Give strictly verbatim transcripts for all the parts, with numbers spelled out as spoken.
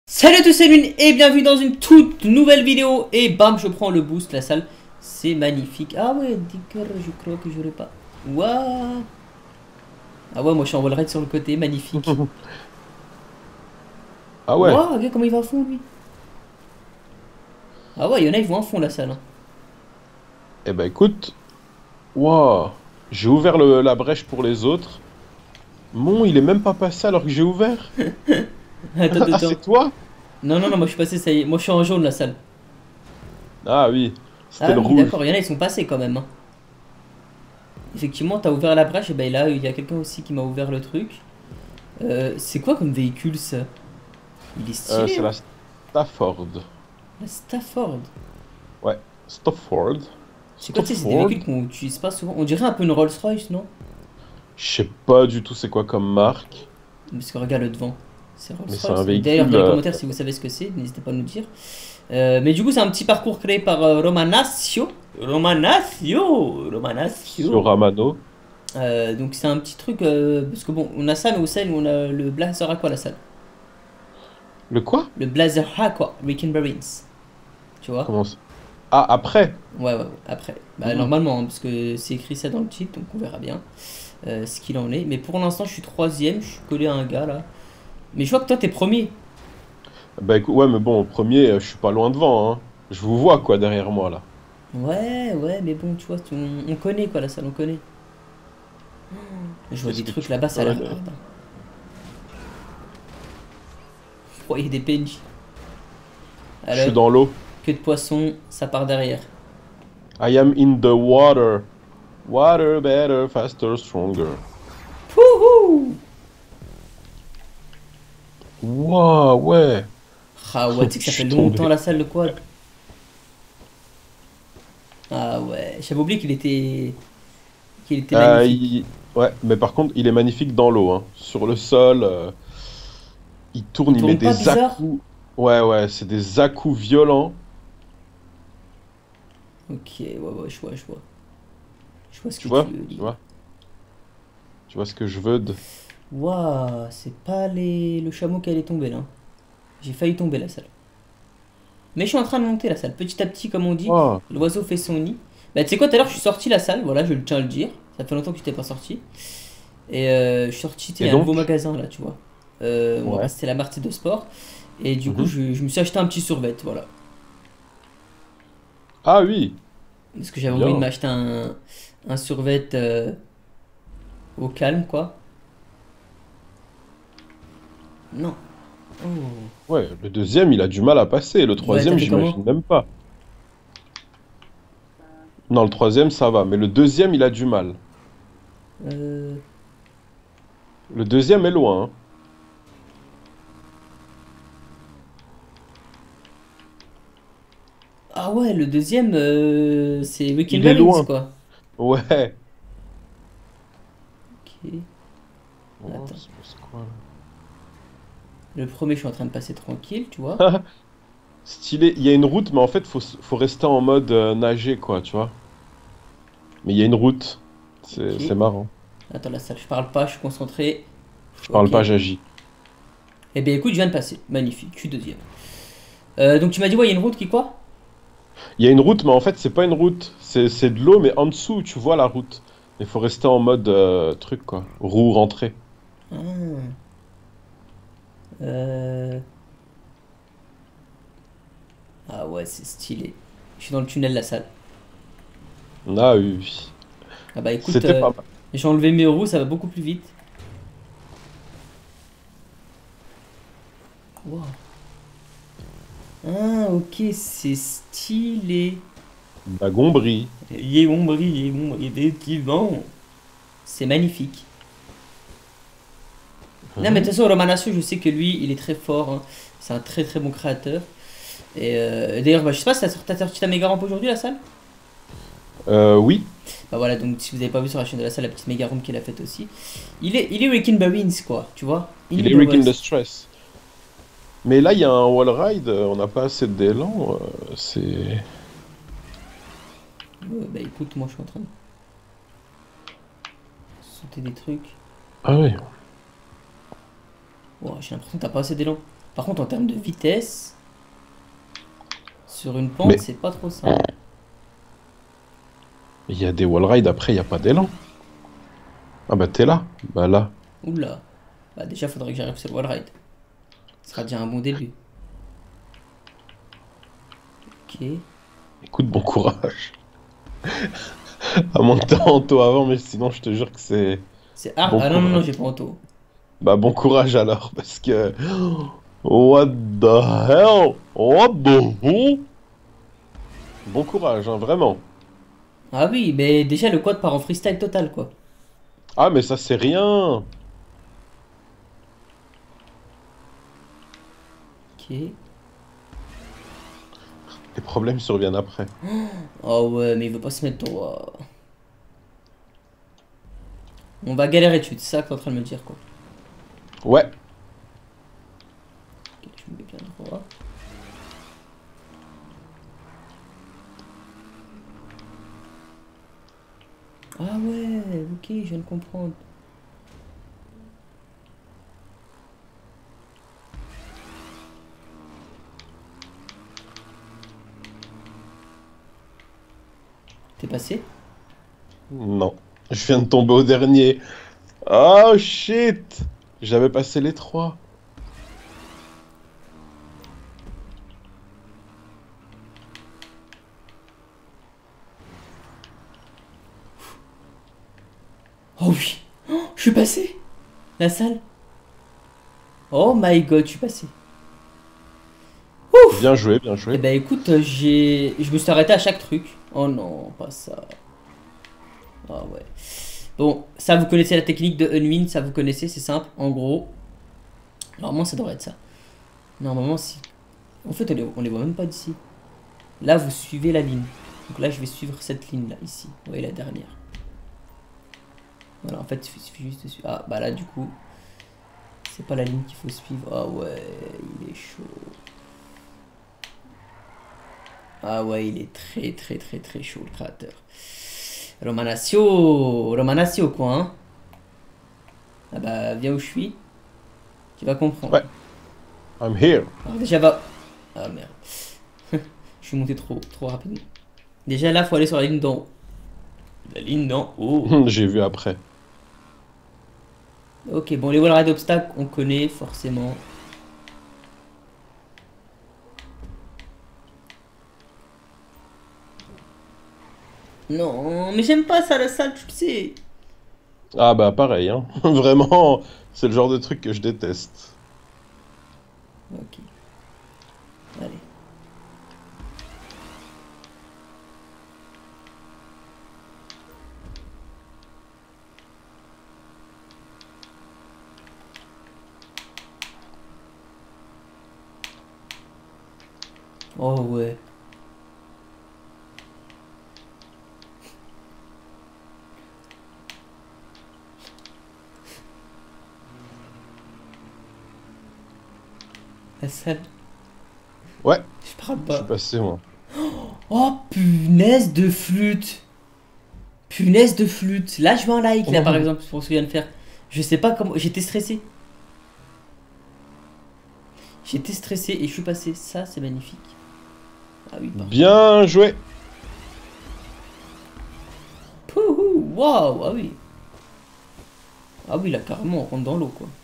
Salut à tous, c'est Lune et bienvenue dans une toute nouvelle vidéo. Et bam, je prends le boost, la salle. C'est magnifique. Ah ouais, Dicker, je crois que j'aurais pas. Waouh. Ah ouais, moi je suis en wallride sur le côté, magnifique. Ah ouais. Waouh, regarde comment il va à fond lui. Ah ouais, il y en a, ils vont à fond la salle. Hein. Eh ben écoute, waouh, j'ai ouvert le- la brèche pour les autres. Mon, il est même pas passé alors que j'ai ouvert. Attends, Ah, attends. c'est toi? Non, non, non, moi je suis passé, ça y est. Moi je suis en jaune la salle. Ah oui, c'était Ah le oui, rouge. d'accord, il y en a, ils sont passés quand même. Hein. Effectivement, t'as ouvert la brèche, et ben là, il y a quelqu'un aussi qui m'a ouvert le truc. Euh, c'est quoi comme véhicule ça? Il est Euh, stylé, c'est hein. la Stafford. La Stafford. Ouais, Stafford. C'est quoi, tu sais, c'est des Stafford. véhicules qu'on utilise pas souvent. On dirait un peu une Rolls-Royce, non? Je sais pas du tout c'est quoi comme marque, Parce que regarde le devant. C'est mais c'est un Rolls-Royce. Et d'ailleurs, véhicule. dans les euh, commentaires, si vous savez ce que c'est, n'hésitez pas à nous dire. Euh, mais du coup, c'est un petit parcours créé par euh, Romanaccio. Romanaccio sur Romanaccio Ramano. Euh, Donc, c'est un petit truc. Euh, parce que bon, on a ça, mais au sel, on a le Blazer Aqua, la salle. Le quoi? Le Blazer Aqua, Weekend Marines. Tu vois? Comment ça? Ah, après. Ouais, ouais, ouais, après. Bah, Hmm. normalement, hein, parce que c'est écrit ça dans le titre, donc on verra bien euh, ce qu'il en est. Mais pour l'instant, je suis troisième, je suis collé à un gars là. Mais je vois que toi, t'es premier. Bah écoute, ouais, mais bon, au premier, euh, je suis pas loin devant, hein. Je vous vois quoi derrière moi là. Ouais, ouais, mais bon, tu vois, on, on connaît quoi la salle, on connaît. Je vois Qu'est-ce des que trucs tu là-bas, ça a l'air connais? hard. Oh, il y a des P N J. Je suis Alors, dans l'eau. que de poisson, ça part derrière. I am in the water. Water, better, faster, stronger. Wouhou. Waouh, ouais. Ah ouais, tu sais que Je ça fait suis longtemps tombé. la salle, le quad. Ah ouais, j'avais oublié qu'il était, qu'il était Euh, magnifique. il- Ouais, mais par contre, il est magnifique dans l'eau, hein. Sur le sol, euh, il Il tourne, il met tourne pas des bizarre? à-coups. Ouais, ouais, c'est des à-coups violents. Ok, ouais, ouais, je vois, je vois. Je vois ce Tu que tu vois? veux Tu dire. vois? Tu vois ce que je veux de... Waouh, c'est pas les... le chameau qui allait tomber là. J'ai failli tomber la salle. Mais je suis en train de monter la salle. Petit à petit, comme on dit, Oh. l'oiseau fait son nid. Bah, tu sais quoi, tout à l'heure, je suis sorti la salle. Voilà, je le tiens à le dire. Ça fait longtemps que tu t'es pas sorti. Et euh, je suis sorti, tu sais, il Et y a un nouveau donc? magasin là, tu vois. Euh, on va Ouais. passer la marché de sport. Et du coup, Mhm. je, je me suis acheté un petit survêt, voilà. Ah oui, Parce que j'avais envie de bien. m'acheter un, un survêt euh, au calme, quoi. Non. Oh. Ouais, le deuxième, il a du mal à passer. Le Ouais, t'as troisième, fait j'imagine comment? même pas. Non, le troisième, ça va. Mais le deuxième, il a du mal. Euh... Le deuxième est loin, hein. Ah ouais, le deuxième, euh, c'est Weekend Il est Marines, loin. quoi. Ouais. Ok. Oh, Attends. c'est c'est quoi là? Le premier, je suis en train de passer tranquille, tu vois. Stylé. Il y a une route, mais en fait, faut, s- faut rester en mode euh, nager, quoi, tu vois. Mais il y a une route. C'est c'est Ok. marrant. Attends, là, ça, je parle pas, je suis concentré. Je parle Ok. pas, Eh j'agis. bien, écoute, je viens de passer. Magnifique, je suis deuxième. Euh, donc, tu m'as dit, ouais, il y a une route qui quoi? Il y a une route, mais en fait, c'est pas une route. C'est c'est de l'eau, mais en dessous, tu vois la route. Il faut rester en mode euh, truc, quoi. Roue rentrée. Ah. Euh... ah ouais, c'est stylé. Je suis dans le tunnel, la salle. Ah oui, oui. Ah bah écoute, C'était euh, pas mal. j'ai enlevé mes roues, ça va beaucoup plus vite. Wow. Ah, ok, c'est stylé. La Gombrie. Il est ombre, il est ombre, effectivement. C'est magnifique. Non, mais de toute Hein. façon, Romanaccio, je sais que lui, il est très fort. Hein. C'est un très très bon créateur. Et euh, d'ailleurs, bah, je sais pas, t'as t'as sorti ta méga rampe aujourd'hui, la salle? Euh, oui, Bah voilà, donc si vous avez pas vu sur la chaîne de la salle, la petite méga rampe qu'il a faite aussi. Il est, il est Wrecking Marines, quoi, tu vois? In il est the Rick in the West. Stress. Mais là, il y a un wall ride, euh, on n'a pas assez d'élan. euh, c'est. Ouais, bah écoute, moi je suis en train de sauter des trucs. Ah oui. Wow, j'ai l'impression que t'as pas assez d'élan. Par contre, en termes de vitesse, sur une pente, Mais c'est pas trop simple. il y a des wallrides, après, il n'y a pas d'élan. Ah bah t'es là. Bah là. Oula. Bah déjà, faudrait que j'arrive sur le wallride. Ce sera déjà un bon début. Ok. Écoute, bon courage. À moins que t'aies en auto avant, mais sinon, je te jure que c'est C'est hard. bon Ah non, non, non, courage. j'ai pas auto. Bah bon courage alors, parce que... What the hell? What the hell? Bon courage, hein, vraiment. Ah oui, mais déjà, le quad part en freestyle total, quoi. Ah, mais ça, c'est rien. Ok. Les problèmes surviennent après. Oh ouais, mais il veut pas se mettre droit. On va galérer dessus, c'est ça que t'es en train de me dire, quoi. Ouais. Ok, je me mets bien droit. Ah ouais, ok, je viens de comprendre. T'es passé? Non. Je viens de tomber au dernier. Oh shit. J'avais passé les trois. Oh oui, oh, je suis passé. La salle. Oh my god, je suis passé. Ouf. Bien joué, bien Eh joué. ben écoute, euh, j'ai, je me suis arrêté à chaque truc. Oh non, pas ça. Ah ouais. Bon, ça vous connaissez la technique de Unwin, ça vous connaissez, c'est simple. En gros, normalement ça devrait être ça. Normalement si. En fait, on les, on les voit même pas d'ici. Là, vous suivez la ligne. Donc là, je vais suivre cette ligne là, ici. Vous voyez la dernière. Voilà, en fait, il suffit juste de suivre. Ah, bah là, du coup, c'est pas la ligne qu'il faut suivre. Ah ouais, il est chaud. Ah ouais, il est très très très très chaud, le créateur. Romanasio, Romanasio quoi, hein. Ah bah, viens où je suis. Tu vas comprendre. Ouais. I'm here. Alors déjà, va... Ah merde. Je suis monté trop, trop rapidement. Déjà là, faut aller sur la ligne d'en haut. La ligne d'en haut. J'ai vu après. Ok, bon, les wallrides obstacles, on connaît forcément. Non, mais j'aime pas ça, la salle, tu le sais. Ah bah pareil, hein. Vraiment, c'est le genre de truc que je déteste. Ok, allez. Oh ouais. La salle, Ouais, je parle je suis pas. passé moi. Oh punaise de flûte. Punaise de flûte. Là, je veux un like, là, par exemple, pour ce que je viens de faire. Je sais pas comment. J'étais stressé. J'étais stressé et je suis passé. Ça, c'est magnifique. Ah oui, par contre. Bien joué. Pouhou, waouh, ah oui. Ah oui, là, carrément, on rentre dans l'eau, quoi.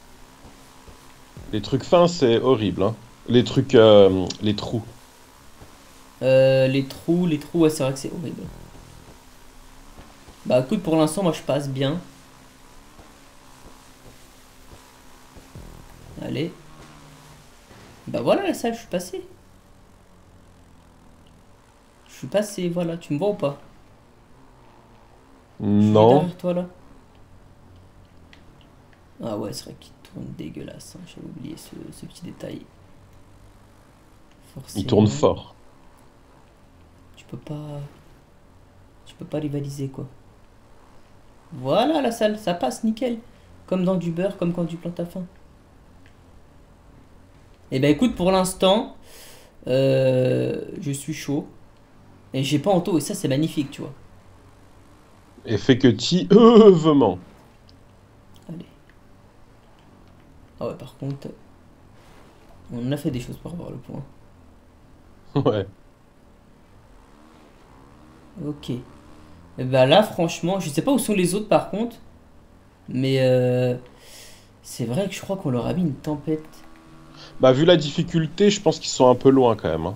Les trucs fins, c'est horrible, hein. Les trucs, euh, les trous. Euh, les trous, les trous, ouais, c'est vrai que c'est horrible. Bah, écoute, pour l'instant, moi, je passe bien. Allez. Bah voilà, la salle, je suis passé. Je suis passé, voilà. Tu me vois ou pas? Je suis Non. derrière toi, là. Ah ouais, c'est vrai qu'il tourne dégueulasse, hein. J'avais oublié ce, ce petit détail. Il tourne Forcément, fort. tu peux pas... Tu peux pas rivaliser, quoi. Voilà, la salle, ça passe, nickel. Comme dans du beurre, comme quand tu plantes à faim. Et ben écoute, pour l'instant, euh, je suis chaud. Et j'ai pas en taux, et ça, c'est magnifique, tu vois. Et fait que ti-euvement. Allez. Ah ouais, par contre... On a fait des choses pour avoir le point. Ouais. Ok. Et bah là, franchement, je sais pas où sont les autres par contre. Mais euh, c'est vrai que je crois qu'on leur a mis une tempête. Bah, vu la difficulté, je pense qu'ils sont un peu loin quand même. Hein.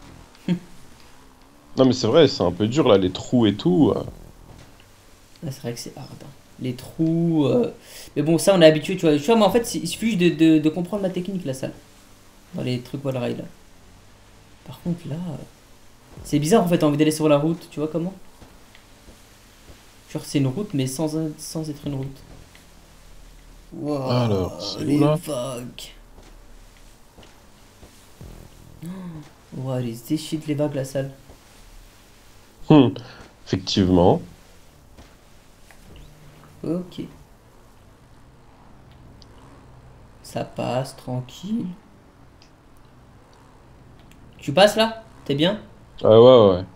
Non, mais c'est vrai, c'est un peu dur là, les trous et tout. euh. Ah, c'est vrai que c'est hard, hein. Les trous. euh, Mais bon, ça on est habitué, tu vois. Tu vois, mais en fait, il suffit juste de, de, de comprendre ma technique là, ça. Dans les trucs wall ride là. Par contre, là. euh, C'est bizarre en fait, t'as envie d'aller sur la route, tu vois comment? Genre, c'est une route, mais sans, un- sans être une route. Alors, Wow, c'est où les là? vagues. Wow, les déchets les vagues, la salle. Hum, Effectivement. Ok. Ça passe, tranquille. Tu passes là? T'es bien? Ah ouais, ouais.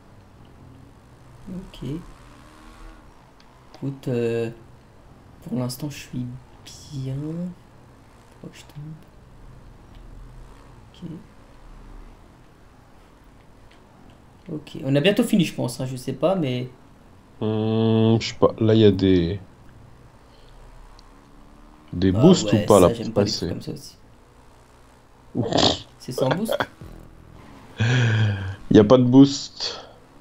Ok. Écoute, euh, pour l'instant, je suis bien. Faut que je tombe. Ok. Ok. On a bientôt fini, je pense, hein, je sais pas, mais. Hum, je sais pas, là il y a des... Des Ah boosts ou ouais, pas là ça, pour j'aime pas les trucs passer? comme ça aussi. C'est sans boost? Il y a pas de boost.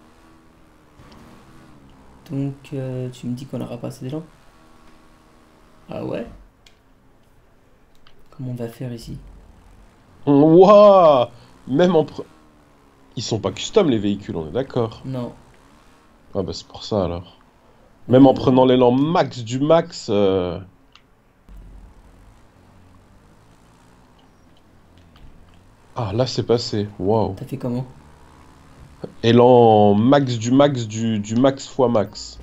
Donc, euh, tu me dis qu'on aura pas assez d'élan? Ah ouais? Comment on va faire ici? Waouh! Même en... pre- Ils sont pas custom les véhicules, on est d'accord. Non. Ah bah c'est pour ça alors. Même en Euh, prenant l'élan max du max... euh, Ah là c'est passé, waouh. T'as fait comment? Élan max du max du, du max fois max.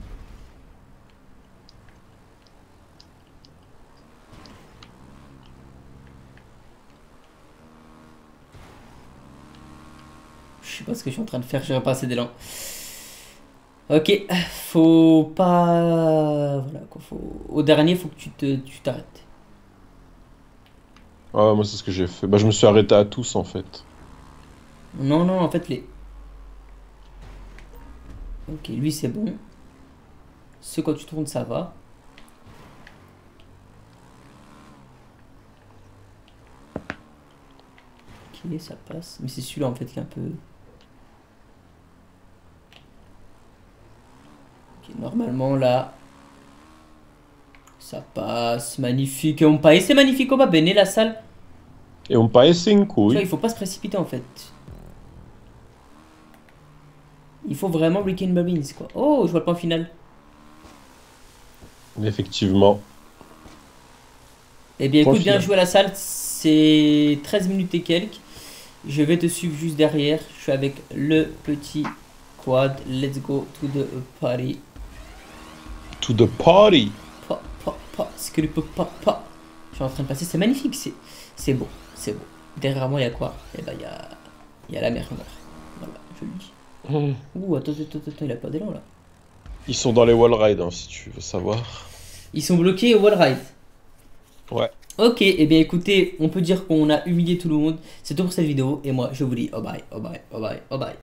Je sais pas ce que je suis en train de faire, j'aurais pas assez d'élan. Ok, faut pas. Voilà quoi, faut. Au dernier, faut que tu te, tu t'arrêtes. Ah moi c'est ce que j'ai fait. Bah je me suis arrêté à tous en fait. Non, non, en fait, les. Ok, lui c'est bon. Ce quand tu tournes, ça va. Ok, ça passe. Mais c'est celui-là en fait qui est un peu. Ok, normalement là, ça passe. Magnifique. On paese, c'est magnifique, on va bene la salle. Et on passe cinq, Tu vois, oui. il faut pas se précipiter en fait. Il faut vraiment Rick and Marines quoi. Oh, je vois le point final. Effectivement. Eh bien, Point écoute, bien final. joué à la salle. C'est treize minutes et quelques. Je vais te suivre juste derrière. Je suis avec le petit quad. Let's go to the party. To the party. Pa, pa, pa, scrip, pa, pa. Je suis en train de passer. C'est magnifique. C'est, c'est beau. C'est beau. Derrière moi, il y a quoi? Eh ben, il y a, il y a la mer Noire. Voilà, je le dis. Hmm. Ouh, attends, attends, attends, il a pas d'élan là. Ils sont dans les wall rides, hein, si tu veux savoir. Ils sont bloqués au wall ride. Ouais. Ok, et eh bien écoutez, on peut dire qu'on a humilié tout le monde. C'est tout pour cette vidéo. Et moi, je vous dis, oh bye, oh bye, oh bye, oh bye.